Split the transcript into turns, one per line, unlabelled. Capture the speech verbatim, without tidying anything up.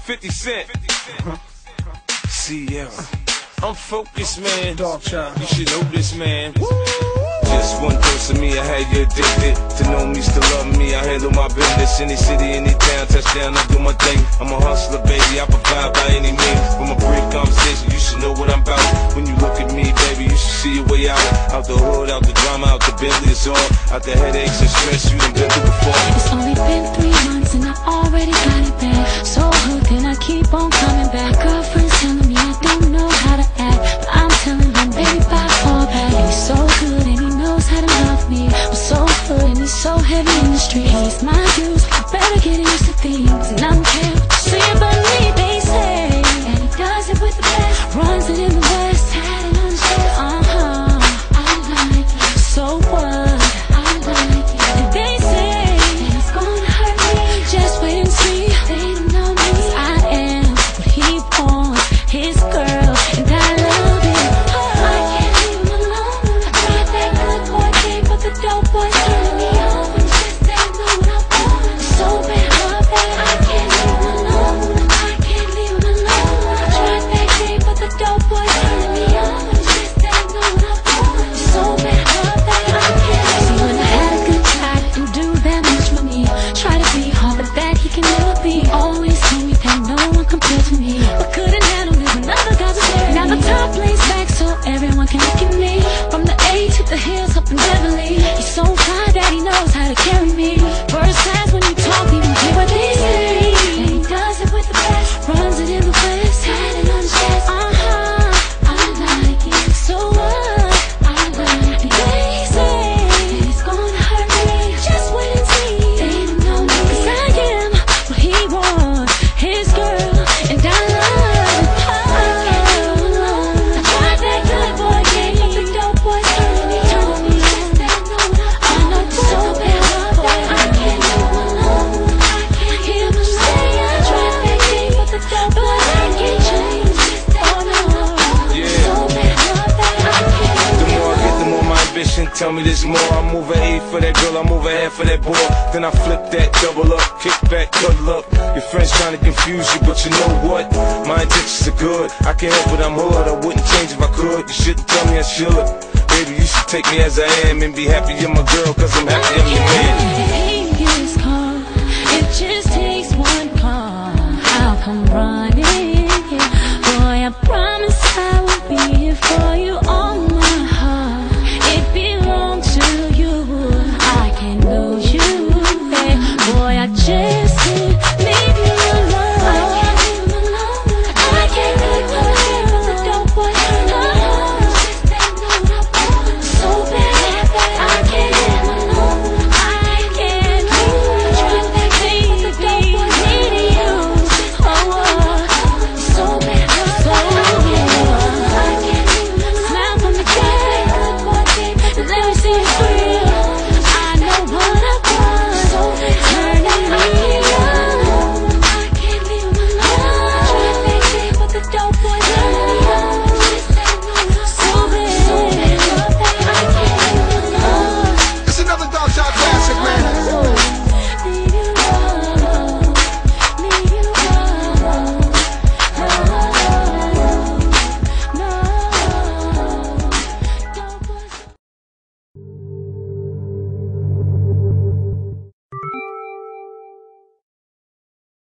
fifty cent. See, yeah. I'm focused, man. Dog child. You should know this, man. Woo! Just one dose of me, I had you addicted. To know me, still love me, I handle my business. Any city, any town, touchdown, I do my thing. I'm a hustler, baby, I provide by any means. From a brief conversation, you should know what I'm about. When you look at me, baby, you should see your way out. Out the hood, out the drama, out the Bentley, it's all. Out the headaches and stress you done been through before.
It's only been three months and I already got it back. So hooked and I keep on coming back. Girlfriend's telling me I don't know how to act, but I'm telling them, baby, bye, fall back. And he's so good and he knows how to love me. I'm so good and he's so heavy in the street. He's my juice, you better get used to things. And I don't care what you say about me, they say. And he does it with the best, runs it in the west, tatted on his chest. Uh-huh, I like it. So what? I like it. And they say that it's gonna hurt me. Just wait and see. They don't know me. 'Cause I am what he wants, his girl, and I love it. Oh, I can't leave him alone. I tried that good boy thing, but the dope boy's turning me on. It's just they know what I want. So bad, love that. I can't leave him alone. I can't leave him alone. I tried that thing, but the dope boy's turning me on. It's just they know what I want. So bad, love that. I can't. See, when I had a good guy, didn't do that much for me. Try to be hard, but that he can never be. Always told me that no one compared to me, but couldn't handle it when other guys were there. Now the top lays back so everyone can look at me. From the A to the hills up in Beverly, he's so fly that he knows how to carry me. First class when you talk, you don't hear what they say. And he does it with the best, runs it in the west, tatted on his chest. Uh-huh, I like it. So what? I like it. They say that it's gonna hurt me. Just wait and see. They don't know me. 'Cause I am what he wants, his girl, and I love it. I can't leave him alone. I tried that good boy game, but the dope boy's turning me on. Just they know what I know. So bad, love that. I can't leave him alone. I can't hear him say I tried that game, but the dope boy can't change. Just they know what I want.
Yeah.
So bad, love that. I can't.
The more I get, the more my ambition. Tell me there's more. I move an eight for that girl, I move a half for that boy. Then I flip that double up, kick back, cuddle up. Your friends trying to confuse you, but you know what? My intentions are good. I can't help it, I'm hood. I wouldn't change if I could. You shouldn't tell me I should. Baby, you should take me as I am and be happy you're my girl, 'cause I'm happy I'm your man.
It just takes one call. I'll come run.